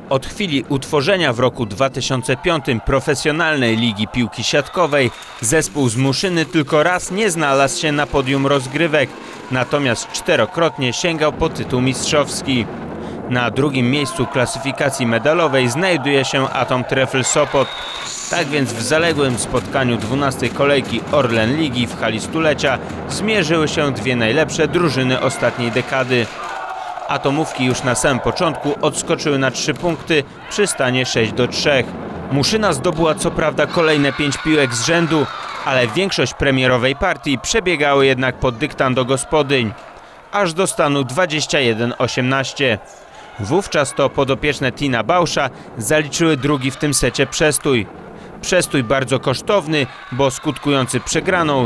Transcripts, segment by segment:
Od chwili utworzenia w roku 2005 profesjonalnej ligi piłki siatkowej zespół z Muszyny tylko raz nie znalazł się na podium rozgrywek, natomiast czterokrotnie sięgał po tytuł mistrzowski. Na drugim miejscu klasyfikacji medalowej znajduje się Atom Trefl Sopot. Tak więc w zaległym spotkaniu 12. kolejki Orlen Ligi w hali stulecia zmierzyły się dwie najlepsze drużyny ostatniej dekady. Atomówki już na samym początku odskoczyły na 3 punkty przy stanie 6-3. Muszyna zdobyła co prawda kolejne 5 piłek z rzędu, ale większość premierowej partii przebiegały jednak pod dyktando gospodyń, aż do stanu 21-18. Wówczas to podopieczne Tina Bausza zaliczyły drugi w tym secie przestój. Przestój bardzo kosztowny, bo skutkujący przegraną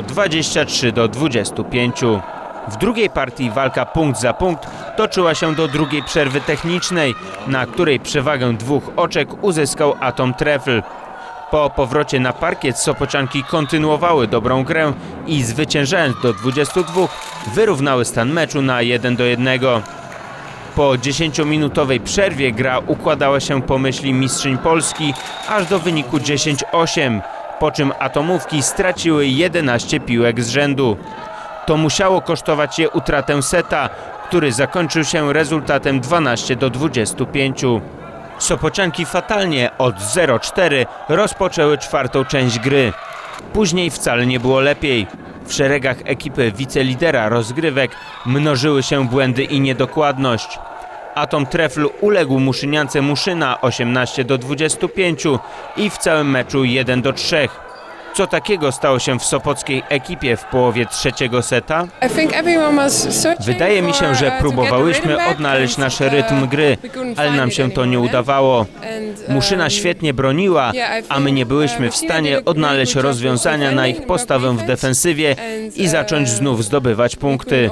23-25. W drugiej partii walka punkt za punkt toczyła się do drugiej przerwy technicznej, na której przewagę 2 oczek uzyskał Atom Trefl. Po powrocie na parkiet Sopocianki kontynuowały dobrą grę i zwyciężając do 22 wyrównały stan meczu na 1-1. Po 10-minutowej przerwie gra układała się po myśli mistrzyń Polski aż do wyniku 10-8, po czym atomówki straciły 11 piłek z rzędu. To musiało kosztować je utratę seta, który zakończył się rezultatem 12-25. Sopocianki fatalnie od 0-4 rozpoczęły czwartą część gry. Później wcale nie było lepiej. W szeregach ekipy wicelidera rozgrywek mnożyły się błędy i niedokładność. Atom Trefl uległ Muszyniance Muszyna 18-25 i w całym meczu 1-3. Co takiego stało się w sopockiej ekipie w połowie trzeciego seta? Wydaje mi się, że próbowałyśmy odnaleźć nasz rytm gry, ale nam się to nie udawało. Muszyna świetnie broniła, a my nie byliśmy w stanie odnaleźć rozwiązania na ich postawę w defensywie i zacząć znów zdobywać punkty.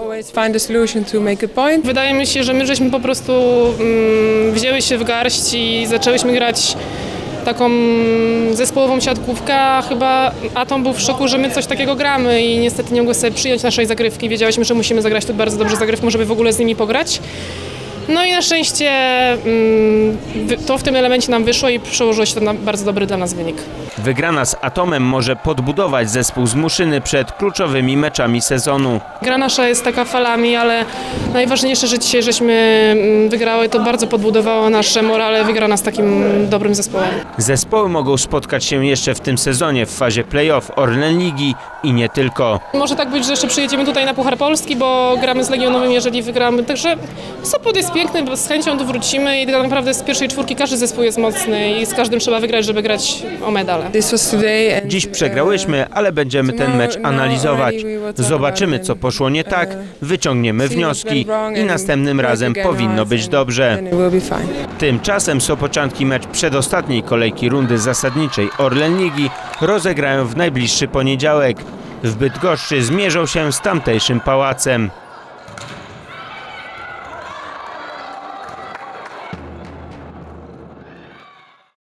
Wydaje mi się, że my żeśmy po prostu wzięły się w garść i zaczęłyśmy grać taką zespołową siatkówkę, a chyba Atom był w szoku, że my coś takiego gramy i niestety nie mogło sobie przyjąć naszej zagrywki. Wiedziałyśmy, że musimy zagrać tu bardzo dobrze zagrywkę, żeby w ogóle z nimi pograć. No i na szczęście to w tym elemencie nam wyszło i przełożyło się to na bardzo dobry dla nas wynik. Wygrana z Atomem może podbudować zespół z Muszyny przed kluczowymi meczami sezonu. Gra nasza jest taka falami, ale najważniejsze, że dzisiaj żeśmy wygrały, to bardzo podbudowało nasze morale, wygrana z takim dobrym zespołem. Zespoły mogą spotkać się jeszcze w tym sezonie w fazie play-off Orlen Ligi i nie tylko. Może tak być, że jeszcze przyjedziemy tutaj na Puchar Polski, bo gramy z Legionowym, jeżeli wygramy. Także Sopot jest piękny, bo z chęcią tu wrócimy i tak naprawdę z pierwszej czwórki każdy zespół jest mocny i z każdym trzeba wygrać, żeby grać o medale. Dziś przegrałyśmy, ale będziemy ten mecz analizować. Zobaczymy, co poszło nie tak, wyciągniemy wnioski i następnym razem powinno być dobrze. Tymczasem Sopocianki mecz przedostatniej kolejki rundy zasadniczej Orlen Ligi rozegrają w najbliższy poniedziałek. W Bydgoszczy zmierzą się z tamtejszym Pałacem.